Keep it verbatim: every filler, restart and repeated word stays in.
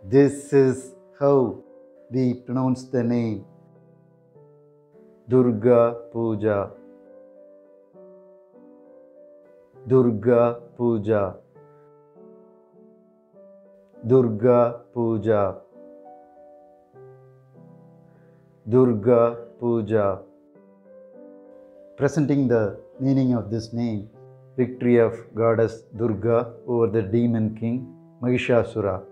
This is how we pronounce the name Durga Puja. Durga Puja. Durga Puja. Durga Puja. Presenting the meaning of this name, victory of Goddess Durga over the demon king Mahishasura.